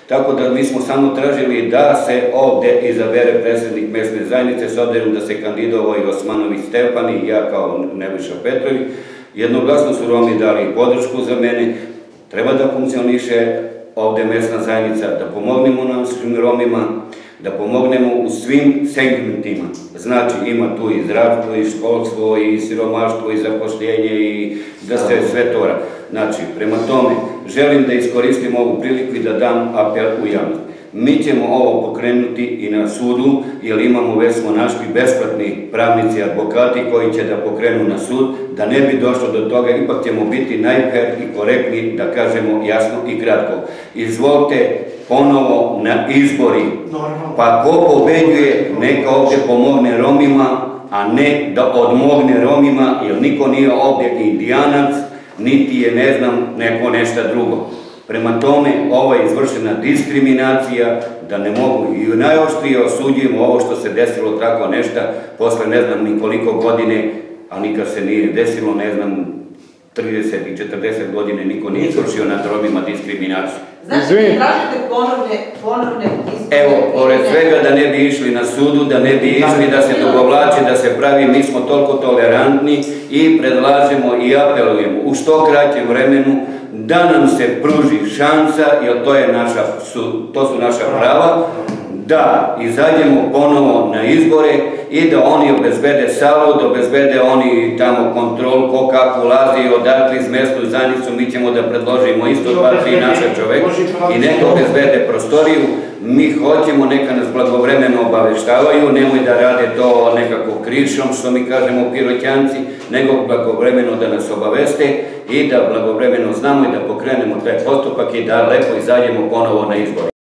Tako da mi smo samo tražili da se ovde izabere predsjednik mesne zajednice, s obzirom da se kandidovao i Osmanović Stefan i ja kao Nebojša Petrović. Jednoglasno su Romi dali podršku za mene. Treba da funkcioniše ovde mesna zajednica, da pomognemo našim Romima, da pomognemo u svim segmentima. Znači, ima tu i zdravstvo, i školstvo, i siromaštvo, i zapošljenje, i da se sve to radi. Znači, prema tome, želim da iskoristim ovu priliku i da dam apel u javnost. Mi ćemo ovo pokrenuti i na sudu, jer imamo, već smo našli besplatni pravnici, advokati koji će da pokrenu na sud, da ne bi došlo do toga, ipak ćemo biti najfer i korektni, da kažemo jasno i kratko. Izvolite ponovo na izbori, pa ko pobeđuje, neka ovdje pomogne Romima, a ne da odmogne Romima, jer niko nije ovdje indijanac, niti je, ne znam, neko nešto drugo. Prema tome, ovo je izvršena diskriminacija, da ne mogu i najoštrije osuđujemo ovo što se desilo tako nešto, posle ne znam ni koliko godine, a nikad se nije desilo, ne znam, 30 i 40 godine niko nije izvršio nad Romima diskriminaciju. Znači, tražite ponovne izbore? Evo, pored svega da ne bi išli na sudu, da ne bi išli da se dogovlači, da se pravi, mi smo toliko tolerantni i predlažemo i apelujemo u što kraćem vremenu da nam se pruži šansa, jer to su naša prava, da izađemo ponovo na izbore i da oni obezbede salu, da obezbede oni tamo kontrolu, ko kako ulazi, odakle iz mesnu zajednicu, mi ćemo da predložimo isto 2-3 naša čoveka i neka obezbede prostoriju. Mi hoćemo, neka nas blagovremeno obaveštavaju, nemoj da rade to nekako krišom, što mi kažemo Piroćanci, nego blagovremeno da nas obaveste i da blagovremeno znamo i da pokrenemo taj postupak i da lepo izađemo ponovo na izbore.